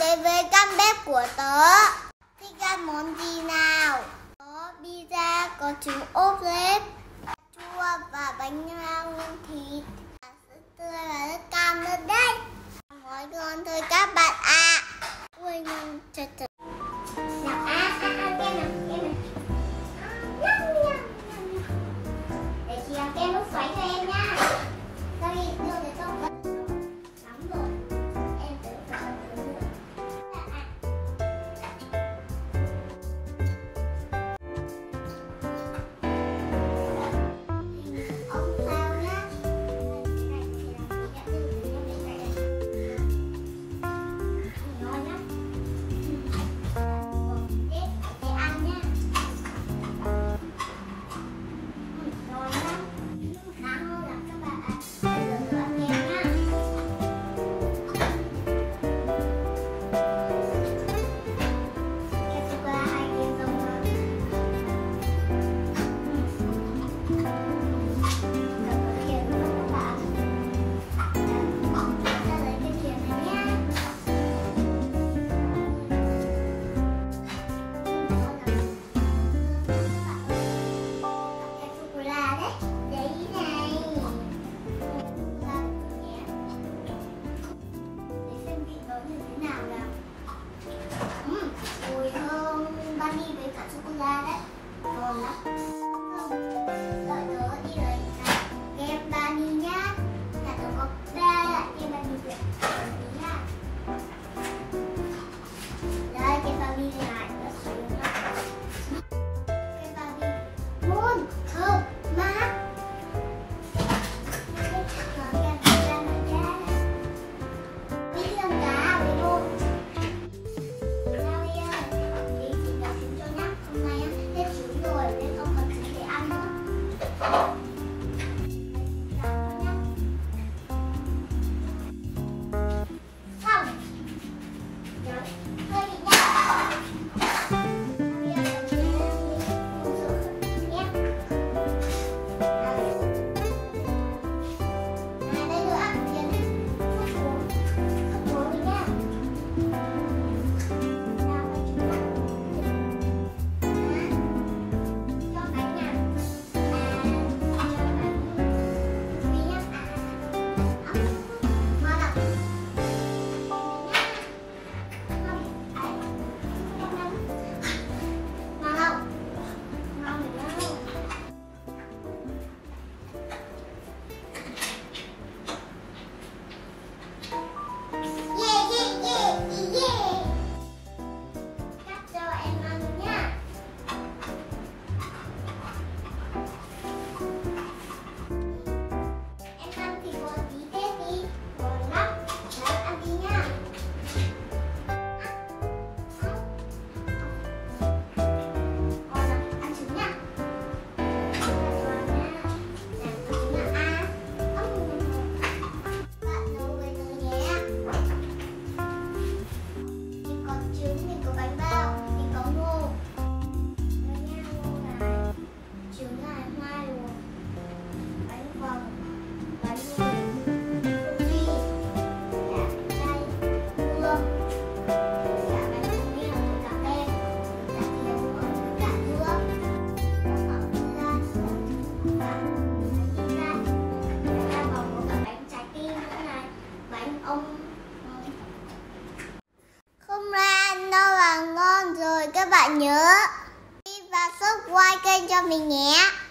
đến với căn bếp của tớ. Thích ăn món gì nào? Có pizza, có trứng ốp lết, chua và bánh rang nhân thịt, sữa tươi và nước cam nữa đấy. Món ngon thôi các bạn ạ. Ui ngon thật thật. Nào ăn kem nào, kem này. Để chị làm kem nước xoáy cho em nha. Đây, đưa để tôi lắm rồi. Em tự phải tự nữa. Ông sao nhá. Ngon lắm. Để ăn nhá. Ngon lắm. Ngon lắm các bạn ạ. Giờ ăn kem nhá. Kem sô cô la hay kem rong ha. Giờ có kem rồi các bạn. Ta lấy cái kem này nhá. Kem sô cô la đấy. Đấy này. Để xem vị nó như thế nào nào. Mùi thơm vani với cả sô cô la đấy. Ngon lắm. Đợi tớ đi lấy kem vani nhá. Nhà tớ có 3 loại kem vani Việt. Tí nhá. Đây kem vani này. Tớ xuống nhá. Kem vani ngon, thơm, mát. Không ra ăn đâu là ngon rồi các bạn nhớ đi và subscribe kênh cho mình nhé.